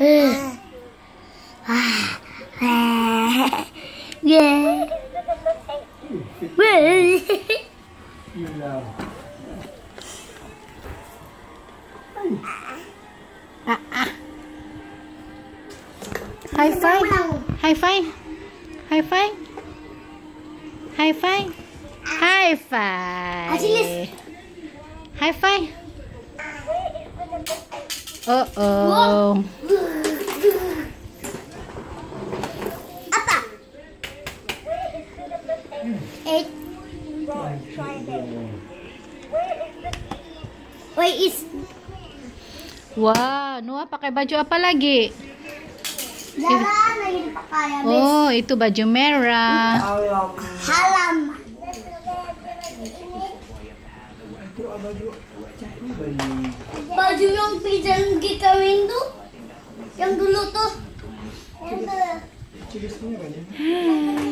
Yeah. High five. High five. High five. High five. High five. High five. Uh-oh. Apa? Eight. Wait, is. Wah, Noah pakai baju apa lagi? Jalan lagi dipakai habis. Oh, itu baju merah. Halam. Baju yang pijan kawin tuh, yang dulu tuh, yang